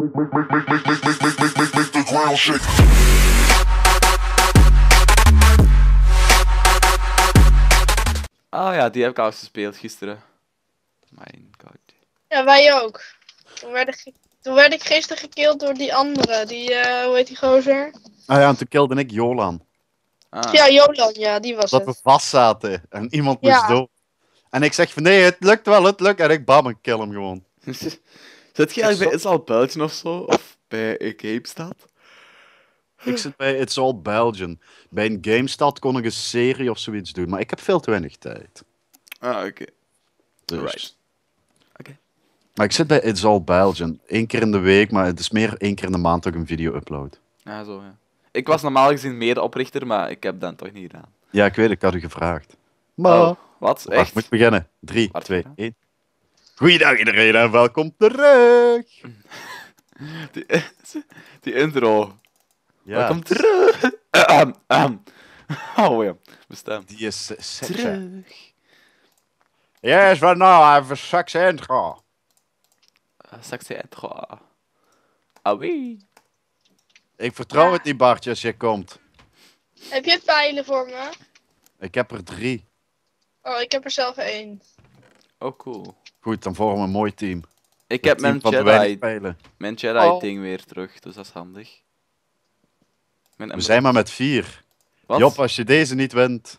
Make the ground shake. Ah ja, die heb ik al gespeeld gisteren. Mijn god. Ja, wij ook. Toen werd ik gisteren gekild door die andere. Hoe heet die gozer? Ah ja, en toen kilde ik Jolan. Ah. Ja, Jolan, ja, die was Dat we het. vast zaten en iemand moest Ja. dood. En ik zeg van nee, het lukt wel, het lukt. En ik bam, ik kill hem gewoon. Zit je eigenlijk bij It's All Belgian of zo? Of bij GameStop? Ik zit bij It's All Belgian. Bij een GameStad kon ik een serie of zoiets doen, maar ik heb veel te weinig tijd. Ah, oké. Dus. Right. Oké. Maar ik zit bij It's All Belgian. 1 keer in de week, maar het is meer 1 keer in de maand dat ik een video upload. Ja, zo ja. Ik was normaal gezien medeoprichter, maar ik heb dat toch niet gedaan. Ja, ik weet, ik had u gevraagd. Maar... Oh, wat? Wacht, Echt? moet beginnen. 3, Wacht, 2, ja. 1. Goeiedag iedereen en welkom terug. Die intro. Ja, Welkom terug. Oh ja, bestemd. die is sexy. Terug. Yes, but now I have a sexy intro. Sexy intro. Ah oui. Ik vertrouw Ja. het niet, Bartje, als jij komt. Heb je pijlen voor me? Ik heb er 3. Oh, ik heb er zelf 1. Oh cool. Goed, dan vormen we een mooi team. Ik Het heb team mijn van de weinig Jedi, pijlen. mijn Jedi Oh. ding weer terug, dus dat is handig. We zijn maar met 4. Wat? Job, als je deze niet wint...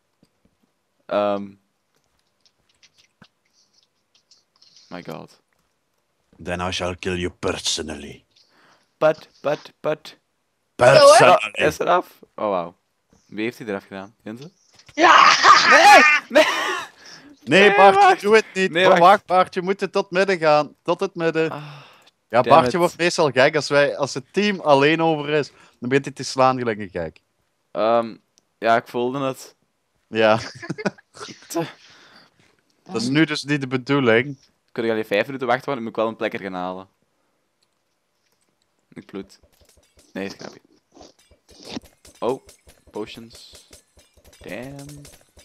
My god. Then I shall kill you personally. But. Personally. Is eraf? Oh wauw. Wie heeft hij eraf gedaan? Jensen? Ja! Nee, Nee, Bartje, wacht. doe het niet. Nee, Oh, wacht. wacht, Bartje, we moeten tot midden gaan. Tot het midden. Ah, Ja, damn Bartje it. wordt meestal gek. Als het team alleen over is, dan begint hij te slaan gelijk een gek. ja, ik voelde het. Ja. Dat is nu dus niet de bedoeling. Kunnen jullie 5 minuten wachten, want ik moet wel een plekker gaan halen. Ik bloed. Nee, schrapje. Oh, potions. Damn.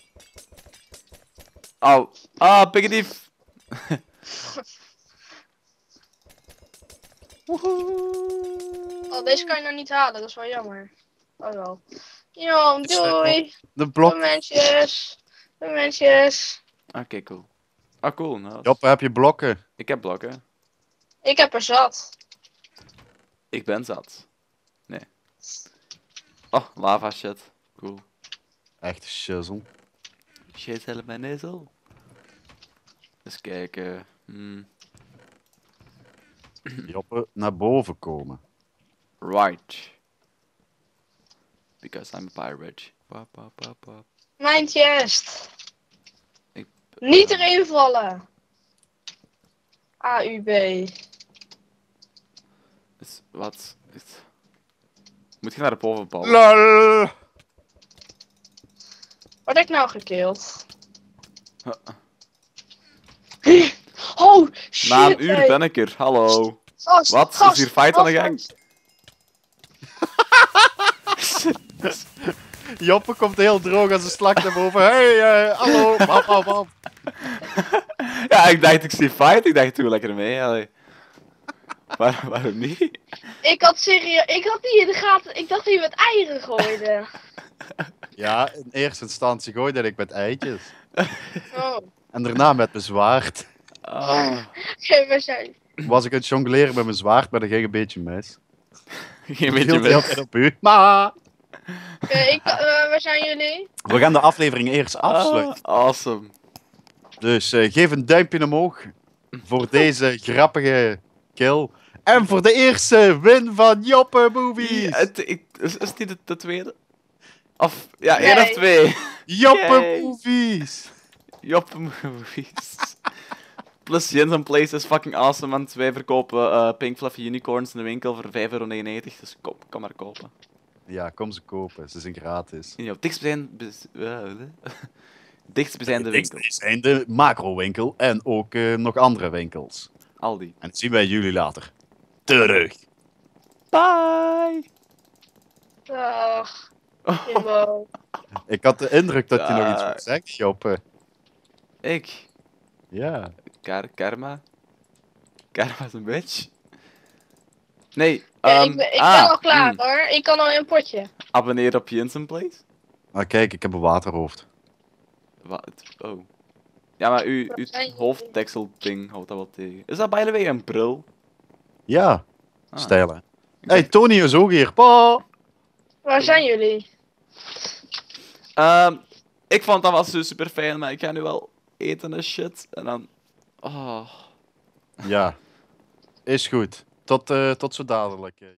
Oh, pigadief. Oh, deze kan je nog niet halen, dat is wel jammer. Oh wel. Yo, doei! De blok. Doei mensjes! Doei mensjes! Oké, cool. Ah, cool. Nou, Job, heb je blokken? ik heb blokken. Ik heb er zat. Ik ben zat. Nee. Oh, lava shit. Cool. Echt shizzle. Shit, help mijn nezel. Eens kijken. Job, naar boven komen. Right. Because I'm a pirate. Wap. Mijn chest. Ik- Niet erin vallen. AUB. Wat? Moet je naar de bovenbal? LOL. Word ik nou gekild? Oh, shit. Na een uur hey. ben ik er. Hallo. Gast, Wat? gast, Is hier fight aan de gang? gast. Joppe komt heel droog als een slak naar boven. Hey, hallo. Bam. Ja, ik dacht ik zie fight. Ik dacht doe lekker mee. Allee. Waarom niet? Ik had die in de gaten. Ik dacht dat je met eieren gooide. Ja, in eerste instantie gooide ik met eitjes. Oh. En daarna met mijn zwaard. Ah, We zijn... Was ik aan het jongleren met mijn zwaard, maar dat ging een beetje mis. geen Ik beetje viel de hele mis. tijd op u. Maar Waar zijn jullie? we gaan de aflevering eerst afsluiten. Awesome. Dus geef een duimpje omhoog voor deze grappige kill. En voor de eerste win van Joppe Movies. Is het niet de tweede? Of, ja, Nee. 1 of 2. Joppe Yay. Movies. Joppe movies. Plus Jensen Place is fucking awesome, want wij verkopen Pink Fluffy Unicorns in de winkel voor €5,99. Dus kom maar kopen. Ja, kom ze kopen. Ze zijn gratis. In jouw dichtstbijzijnde winkel. Dit zijn de macro-winkel en ook nog andere winkels. Aldi. En dat zien wij jullie later. Terug. Bye! Dag. Jimbo. Ik had de indruk dat je nog iets Ja. moet zeggen, Joppe. Ik? Ja. Karma? Karma is een bitch. Nee, Ja, ik ben al klaar hoor. Ik kan al in een potje. Abonneer op Jensen Place. Ah, kijk, ik heb een waterhoofd. Wat? Oh. Ja, maar uw zijn hoofddeksel-ding houdt dat wel tegen. Is dat by the way een bril? Ja, Ah. stijl hè. Ik Hey, dacht- Tony is ook hier. Pa! Waar zijn jullie? Ik vond dat wel super fijn, maar ik ga nu wel eten en shit. En dan... Oh. Ja, is goed. Tot zo dadelijk.